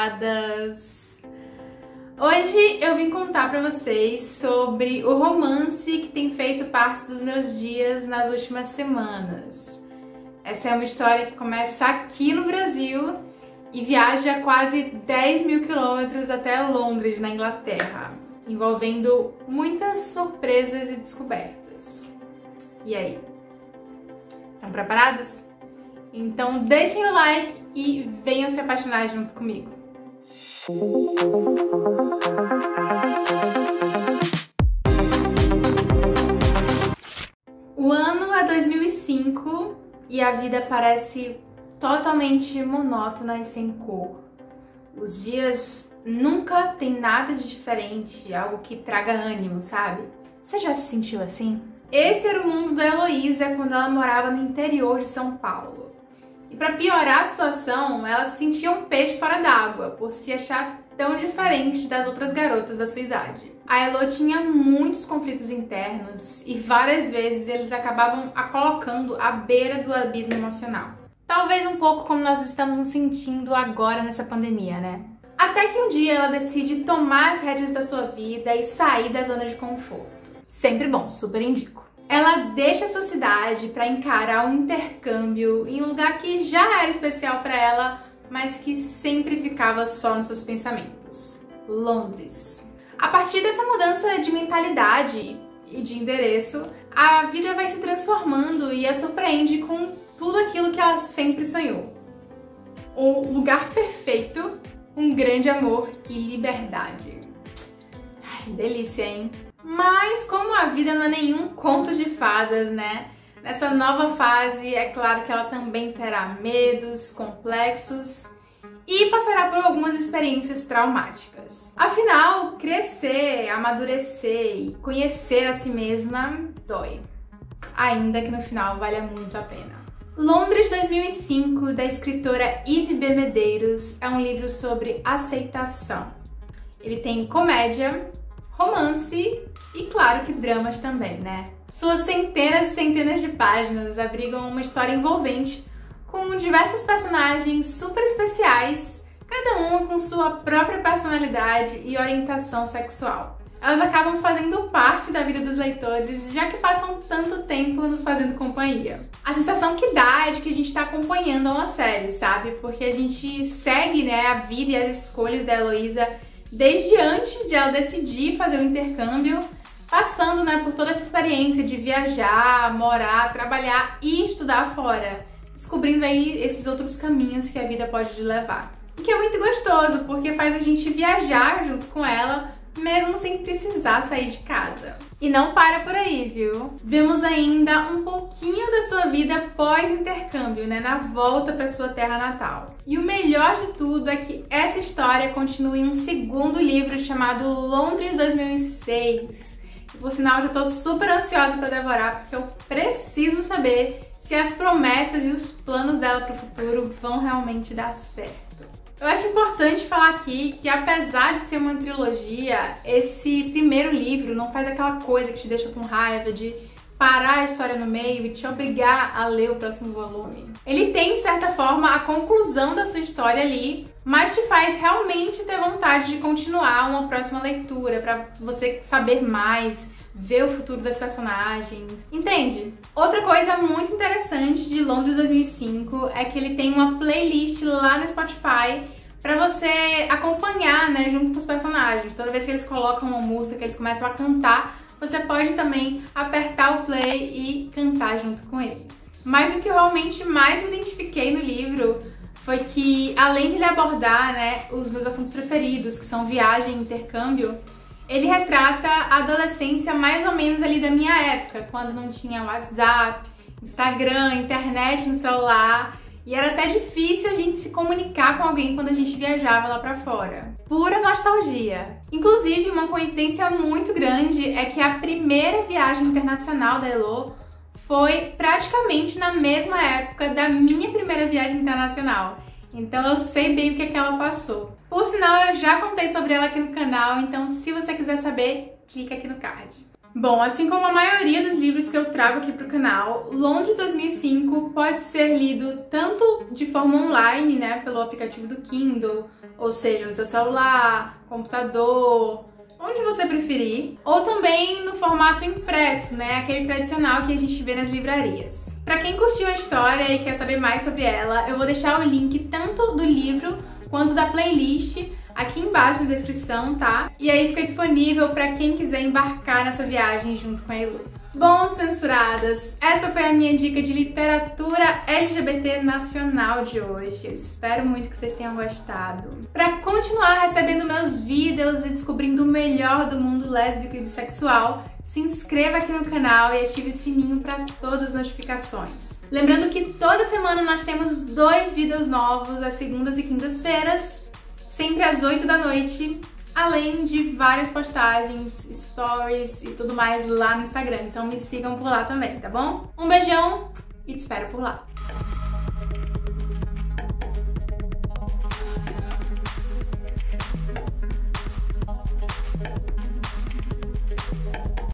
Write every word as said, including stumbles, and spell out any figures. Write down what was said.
preparadas? Hoje eu vim contar pra vocês sobre o romance que tem feito parte dos meus dias nas últimas semanas. Essa é uma história que começa aqui no Brasil e viaja quase dez mil quilômetros até Londres, na Inglaterra, envolvendo muitas surpresas e descobertas. E aí? Estão preparadas? Então deixem o like e venham se apaixonar junto comigo. O ano é dois mil e cinco e a vida parece totalmente monótona e sem cor. Os dias nunca tem nada de diferente, algo que traga ânimo, sabe? Você já se sentiu assim? Esse era o mundo da Heloísa quando ela morava no interior de São Paulo. E para piorar a situação, ela se sentia um peixe fora d'água, por se achar tão diferente das outras garotas da sua idade. A Elo tinha muitos conflitos internos e várias vezes eles acabavam a colocando à beira do abismo emocional. Talvez um pouco como nós estamos nos sentindo agora nessa pandemia, né? Até que um dia ela decide tomar as rédeas da sua vida e sair da zona de conforto. Sempre bom, super indico. Ela deixa a sua cidade para encarar um intercâmbio em um lugar que já era especial para ela, mas que sempre ficava só nos seus pensamentos. Londres. A partir dessa mudança de mentalidade e de endereço, a vida vai se transformando e a surpreende com tudo aquilo que ela sempre sonhou. Um lugar perfeito, um grande amor e liberdade. Ai, delícia, hein? Mas como a vida não é nenhum conto de fadas, né? Nessa nova fase, é claro que ela também terá medos, complexos e passará por algumas experiências traumáticas. Afinal, crescer, amadurecer e conhecer a si mesma dói. Ainda que no final valha muito a pena. Londres dois mil e cinco, da escritora Ive B. Medeiros, é um livro sobre aceitação. Ele tem comédia, romance e, claro, que dramas também, né? Suas centenas e centenas de páginas abrigam uma história envolvente com diversos personagens super especiais, cada uma com sua própria personalidade e orientação sexual. Elas acabam fazendo parte da vida dos leitores, já que passam tanto tempo nos fazendo companhia. A sensação que dá é de que a gente está acompanhando uma série, sabe? Porque a gente segue, né, a vida e as escolhas da Heloísa desde antes de ela decidir fazer o intercâmbio, passando, né, por toda essa experiência de viajar, morar, trabalhar e estudar fora, descobrindo aí esses outros caminhos que a vida pode levar. O que é muito gostoso, porque faz a gente viajar junto com ela, mesmo sem precisar sair de casa. E não para por aí, viu? Vemos ainda um pouquinho da sua vida pós-intercâmbio, né, na volta para sua terra natal. E o melhor de tudo é que essa história continua em um segundo livro chamado Londres dois mil e seis. E, por sinal, eu já tô super ansiosa para devorar, porque eu preciso saber se as promessas e os planos dela para o futuro vão realmente dar certo. Eu acho importante falar aqui que, apesar de ser uma trilogia, esse primeiro livro não faz aquela coisa que te deixa com raiva de parar a história no meio e te obrigar a ler o próximo volume. Ele tem, de certa forma, a conclusão da sua história ali, mas te faz realmente ter vontade de continuar uma próxima leitura, para você saber mais, ver o futuro das personagens, entende? Outra coisa muito interessante de Londres dois mil e cinco é que ele tem uma playlist lá no Spotify pra você acompanhar, né, junto com os personagens. Toda vez que eles colocam uma música, que eles começam a cantar, você pode também apertar o play e cantar junto com eles. Mas o que eu realmente mais me identifiquei no livro foi que, além de ele abordar, né, os meus assuntos preferidos, que são viagem e intercâmbio, ele retrata a adolescência mais ou menos ali da minha época, quando não tinha WhatsApp, Instagram, internet no celular, e era até difícil a gente se comunicar com alguém quando a gente viajava lá pra fora. Pura nostalgia. Inclusive, uma coincidência muito grande é que a primeira viagem internacional da Elo foi praticamente na mesma época da minha primeira viagem internacional. Então eu sei bem o que é que ela passou. Por sinal, eu já contei sobre ela aqui no canal, então se você quiser saber, clica aqui no card. Bom, assim como a maioria dos livros que eu trago aqui pro canal, Londres dois mil e cinco pode ser lido tanto de forma online, né, pelo aplicativo do Kindle, ou seja, no seu celular, computador, onde você preferir, ou também no formato impresso, né, aquele tradicional que a gente vê nas livrarias. Para quem curtiu a história e quer saber mais sobre ela, eu vou deixar o link tanto do livro quanto da playlist aqui embaixo na descrição, tá? E aí fica disponível para quem quiser embarcar nessa viagem junto com a Elu. Bom, censuradas, essa foi a minha dica de literatura L G B T nacional de hoje. Eu espero muito que vocês tenham gostado. Para continuar recebendo meus vídeos e descobrindo o melhor do mundo lésbico e bissexual, se inscreva aqui no canal e ative o sininho para todas as notificações. Lembrando que toda semana nós temos dois vídeos novos, às segundas e quintas-feiras, sempre às oito da noite, além de várias postagens, stories e tudo mais lá no Instagram. Então me sigam por lá também, tá bom? Um beijão e te espero por lá.